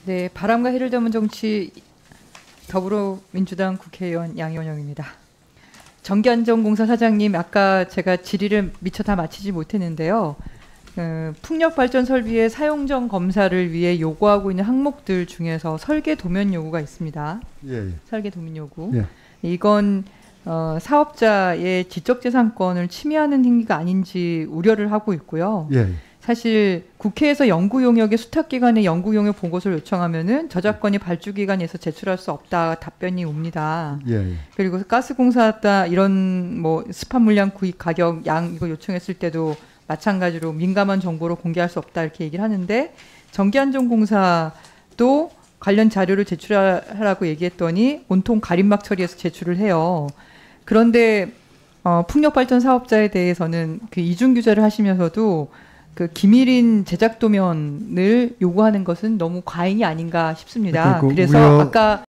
네, 바람과 해를 담은 정치 더불어민주당 국회의원 양현영입니다. 정기안전공사 사장님, 아까 제가 질의를 미처 다 마치지 못했는데요. 풍력발전 설비의 사용전 검사를 위해 요구하고 있는 항목들 중에서 설계 도면 요구가 있습니다. 예. 설계 도면 요구. 예. 이건 사업자의 지적재산권을 침해하는 행위가 아닌지 우려를 하고 있고요. 예. 사실 국회에서 연구용역의 수탁기관의 연구용역 보고서를 요청하면은 저작권이 발주기관에서 제출할 수 없다 답변이 옵니다. 예. 그리고 가스공사다 이런 뭐 스팟 물량 구입 가격 양 이거 요청했을 때도 마찬가지로 민감한 정보로 공개할 수 없다 이렇게 얘기를 하는데 전기안전공사도 관련 자료를 제출하라고 얘기했더니 온통 가림막 처리해서 제출을 해요. 그런데 풍력발전 사업자에 대해서는 그 이중 규제를 하시면서도 그 기밀인 제작 도면을 요구하는 것은 너무 과잉이 아닌가 싶습니다. 그래서 아까